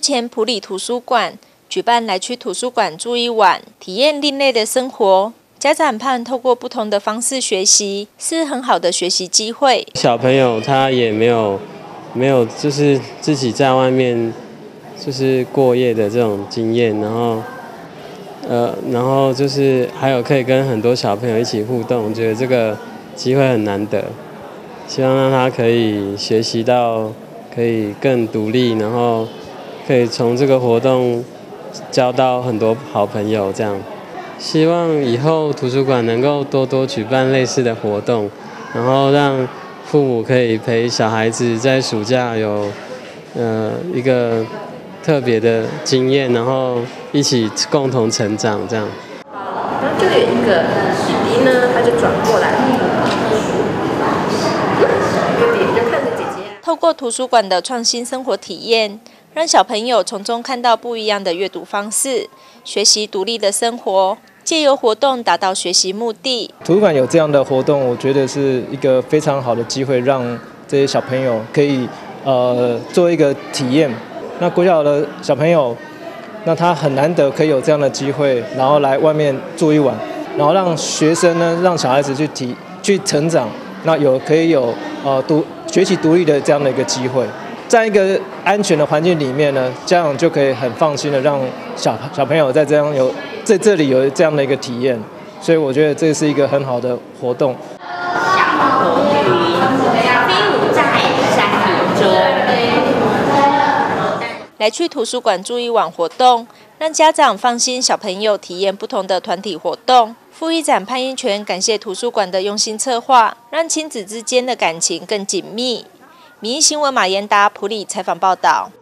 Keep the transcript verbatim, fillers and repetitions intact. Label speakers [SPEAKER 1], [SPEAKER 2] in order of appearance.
[SPEAKER 1] 前埔里图书馆举办来去图书馆住一晚，体验另类的生活。家长盼透过不同的方式学习，是很好的学习机会。
[SPEAKER 2] 小朋友他也没有没有就是自己在外面就是过夜的这种经验，然后呃，然后就是还有可以跟很多小朋友一起互动，我觉得这个机会很难得。希望让他可以学习到可以更独立，然后可以从这个活动交到很多好朋友，这样。希望以后图书馆能够多多举办类似的活动，然后让父母可以陪小孩子在暑假有呃一个特别的经验，然后一起共同成长，这样。
[SPEAKER 3] 然后就有一个弟弟呢，他就转过来。
[SPEAKER 1] 透过图书馆的创新生活体验，让小朋友从中看到不一样的阅读方式，学习独立的生活，借由活动达到学习目的。
[SPEAKER 4] 图书馆有这样的活动，我觉得是一个非常好的机会，让这些小朋友可以呃做一个体验。那国小的小朋友，那他很难得可以有这样的机会，然后来外面住一晚，然后让学生呢，让小孩子去体去成长，那有可以有呃独学习独立的这样的一个机会。在一个安全的环境里面呢，家长就可以很放心的让小小朋友在这样有在这里有这样的一个体验，所以我觉得这是一个很好的活动。
[SPEAKER 3] 小河鱼飞舞在山林中。
[SPEAKER 1] 来去图书馆住一晚活动，让家长放心小朋友体验不同的团体活动。副议长潘英权感谢图书馆的用心策划，让亲子之间的感情更紧密。民意新闻马延达埔里采访报道。